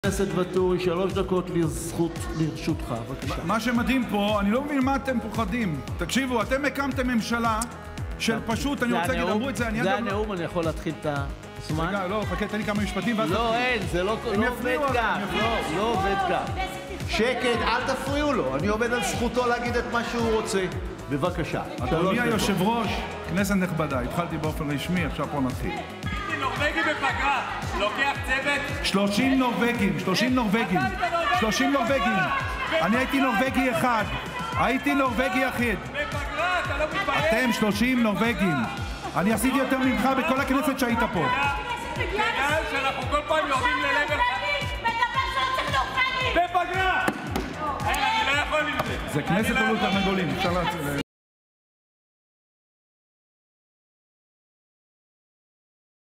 הכנסת ואטורי, 3 דקות לרשותך, בבקשה. מה שמדהים פה, אני לא מבין מה אתם פוחדים. תקשיבו, אתם הקמתם ממשלה של פשוט, אני רוצה להגיד, אמרו את זה, זה הנאום, אני יכול להתחיל את הזמן? רגע, לא, חכה, תן לי כמה משפטים ואז... לא, אין, זה לא עובד כך, לא עובד כך. שקט, אל תפריעו לו, אני עומד על זכותו להגיד את מה שהוא רוצה. בבקשה. אדוני היושב ראש, כנסת נכבדה, התחלתי באופן רשמי, עכשיו פה נתחיל. נורבגי בפגרה, לוקח צוות 30 נורבגים. אני הייתי נורבגי אחד. הייתי נורבגי יחיד. בפגרה, אתה לא מתבייש? אתם 30 נורבגים. אני עשיתי יותר ממך בכל הכנסת שהיית פה. בגלל שאנחנו כל פעם יורדים ללבל בפגרה! אני לא יכול עם זה. זה כנסת עלות תרנגולים, אפשר